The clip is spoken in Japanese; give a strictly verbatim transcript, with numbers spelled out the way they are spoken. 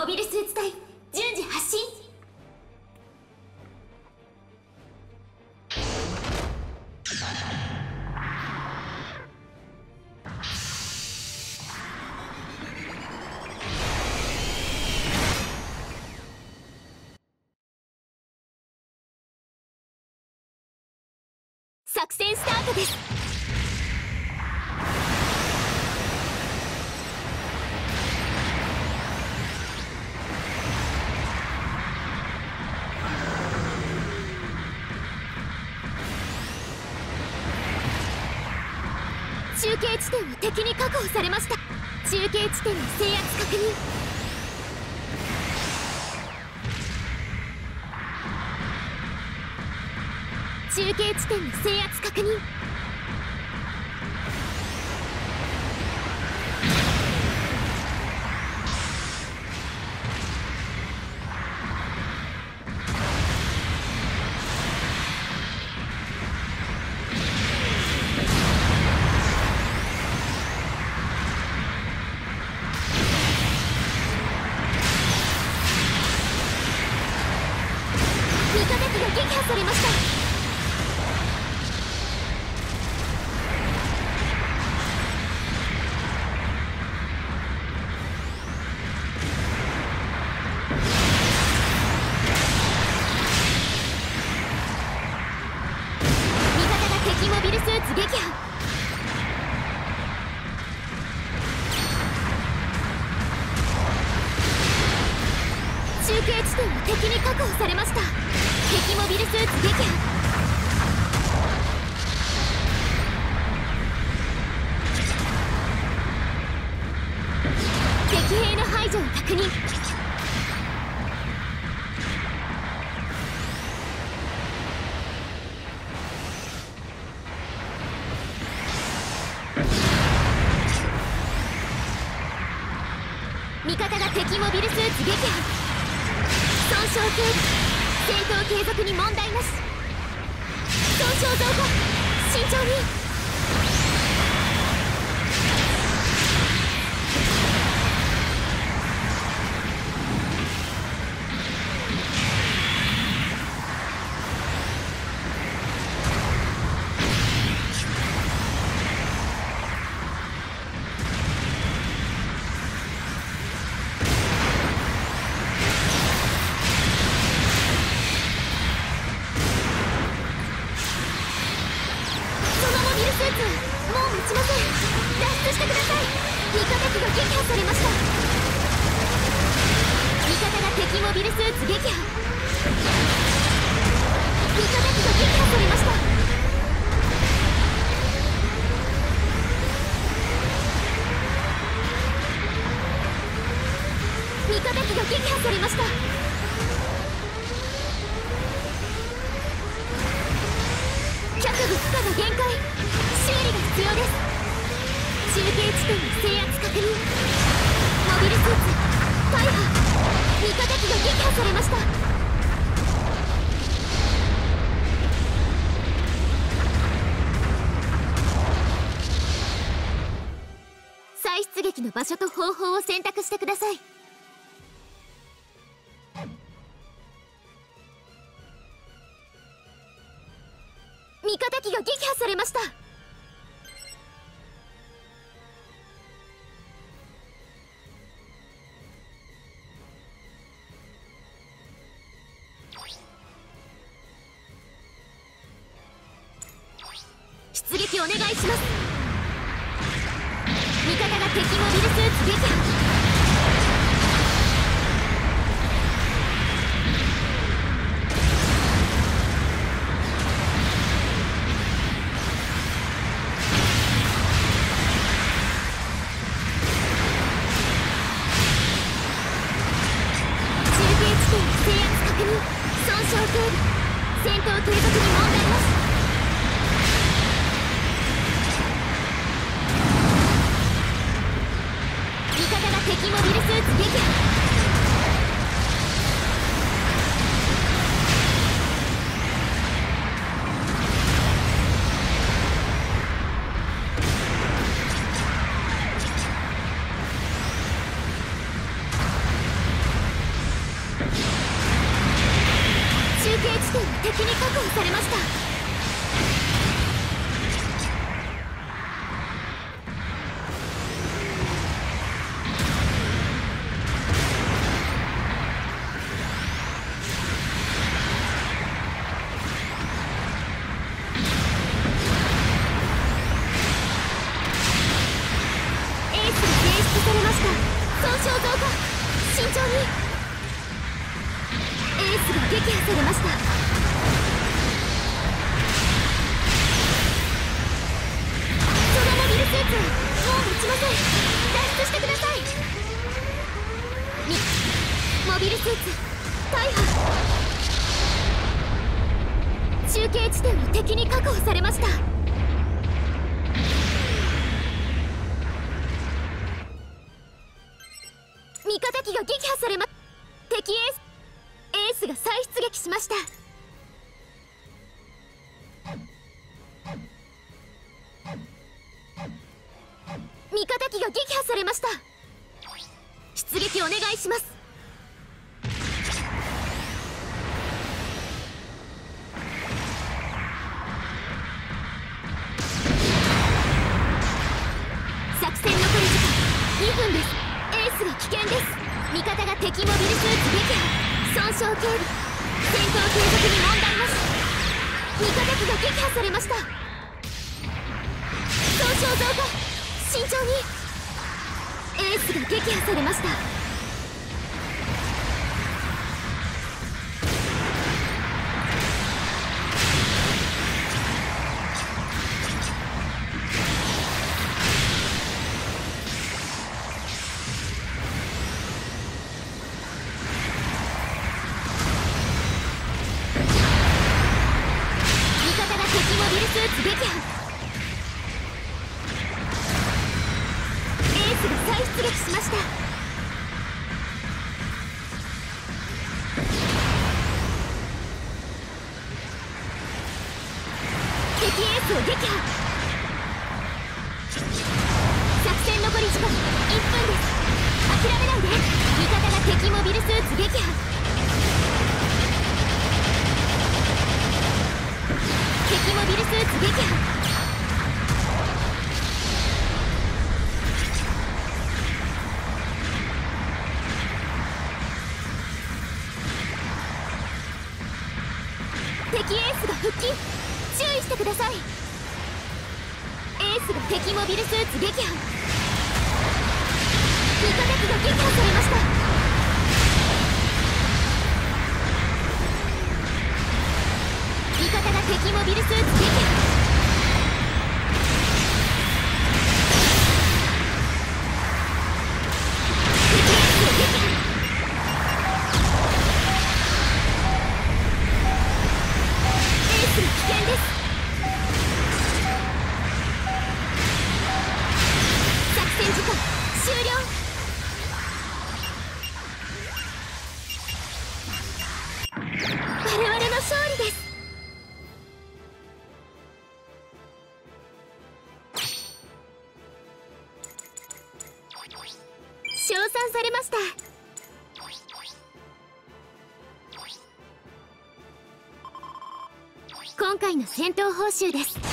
モビルスーツ隊順次発進。作戦スタートです。中継地点を敵に確保されました。中継地点の制圧確認。中継地点の制圧確認。味方機が撃破されました。敵モビルスーツ撃破。中継地点を敵に確保されました。敵モビルスーツ撃破。敵兵の排除を確認。味方が敵モビルスーツ撃破。損傷軽微。戦闘継続に問題なし。損傷増加。慎重に。スーツもう持ちません。脱出してください。味方機が撃破されました。味方が敵モビルスーツ撃破。味方機が撃破されました。味方機が撃破されました。脚部負荷が限界。修理が必要です。中継地点の制圧確認。モビルスーツ大破。味方機が撃破されました。再出撃の場所と方法を選択してください。味方機が撃破されました。出撃お願いします。味方が敵モビルスーツ撃破。損傷軽微。戦闘継続に問題なし。味方が敵モビルスーツ撃破。味点は敵に確保されました。モビルスーツ大破。中継地点は敵に確保されました。味方機が撃破されま敵エースエースが再出撃しました。味方機が撃破されました。出撃お願いします。作戦残り時間にふんです。エースが危険です。味方が敵モビルスーツ撃破、損傷警備、戦闘継続に問題なし。味方機が撃破されました。損傷増加、慎重に。エースが撃破されました。モビルスーツ撃破。エースが再出撃しました。敵エースを撃破。作戦残り時間いっぷんです。諦めないで。味方が敵モビルスーツ撃破。敵モビルスーツ撃破。敵エースが復帰、注意してください。エースが敵モビルスーツ撃破。味方機が撃破されました。味方が敵モビルスーツ撃破。敵エースを撃破。エースが危険です。作戦時間終了。我々の勝利です。称賛されました。今回の戦闘報酬です。